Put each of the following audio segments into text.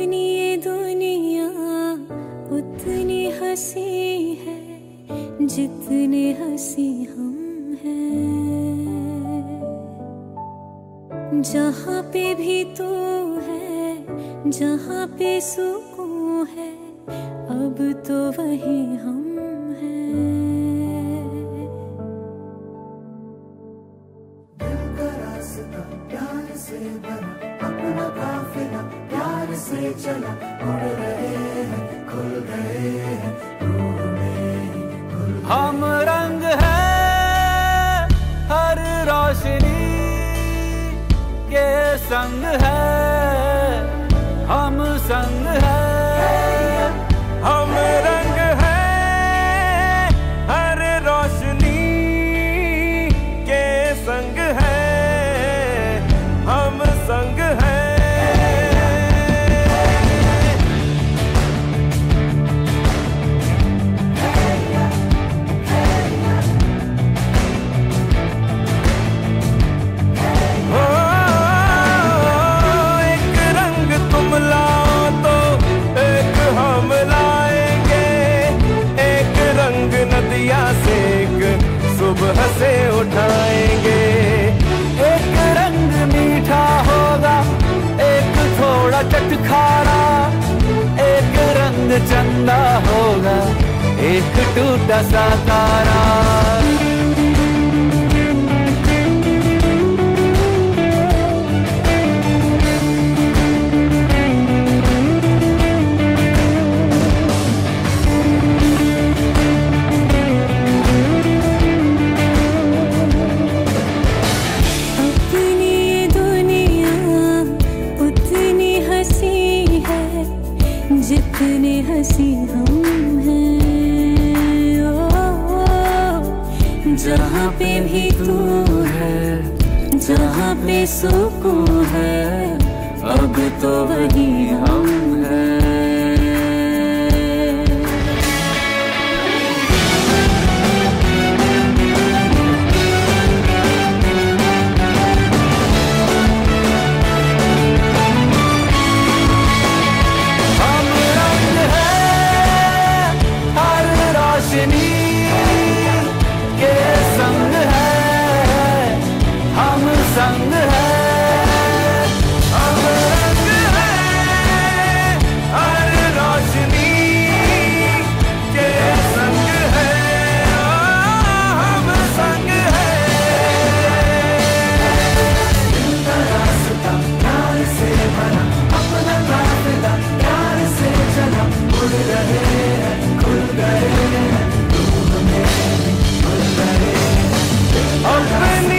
अपनी ये दुनिया उतनी हंसी है जितने हंसी हम हैं। जहाँ पे भी तू है, जहाँ पे सुकून है, अब तो वही हम हैं। दिल का रास्ता प्यार से भरा, अपना काफिला प्यार से चला, उड़ रहे हैं खुल गए हैं रूह मेरी खुल गए। हम रंग है हर रोशनी के संग है, हम संग है। हम रंग है हर रोशनी के संग है, हम संग है। सुबह से उठाएंगे, एक रंग मीठा होगा, एक थोड़ा चटखारा, एक रंग चंदा होगा, एक टूटा सा तारा। जितने हंसी हम हैं। जहाँ पे भी तू है, जहाँ पे सुकून है, अब तो वही हम हैं। संग है, हम रंग है हर रोशनी के संग है, हम संग है। दिल का रास्ता प्यार से भरा, अपना काफिला प्यार से चला, उड़ रहे हैं खुल गए हैं रूह मेरी खुल गए हैं। अपनी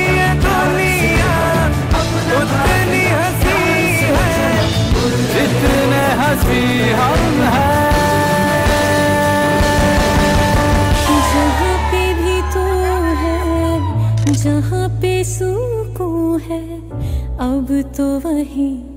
उतनी हंसी है जितने हंसी हम हैं। जहाँ पे भी तू है, जहाँ पे सुकून है, अब तो वही